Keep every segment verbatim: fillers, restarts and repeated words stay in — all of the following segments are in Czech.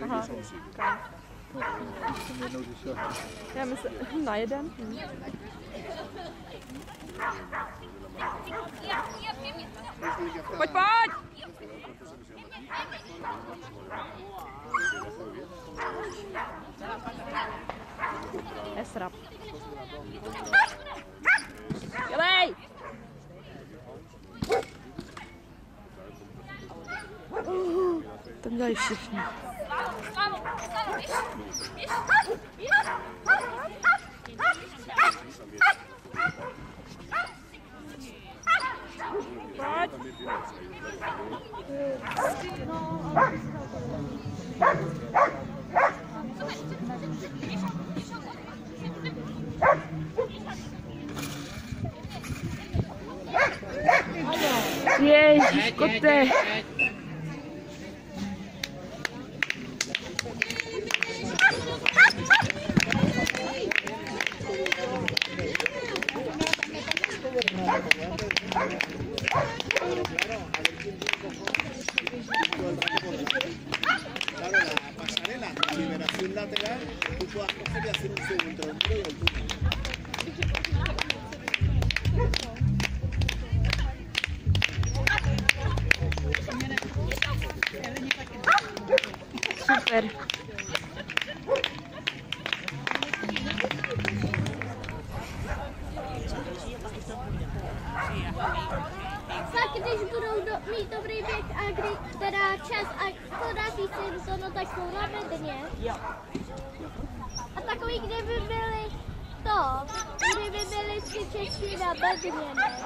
Aha. Já myslím, na jeden. Hm. Pojď, pojď! Esrap. Dělej! Uh, to dělají všichni. Pojď! Ježiš, kote! Claro, la pasarela, la liberación lateral, tú puedas coger y hacer un segundo tronco y el túnel. Super. Tak když budou do, mít dobrý věk a kdy teda čas a podaří se jim to, no tak jsou na bedně. A takový, kdyby byli to, kdyby byli tři Češi na bedně, ne?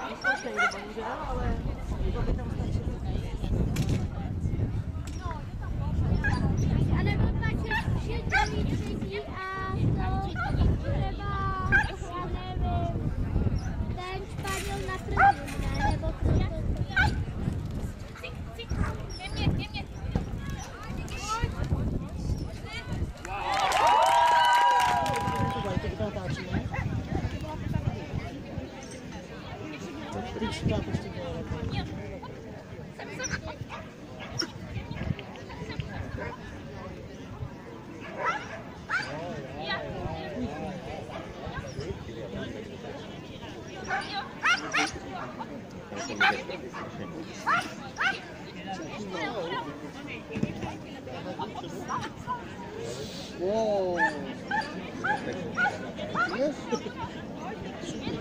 A nebo dva Češi, který třetí a to třeba, já nevím, ten Španěl na prvním, ne? Nebo to. Wow. Yes.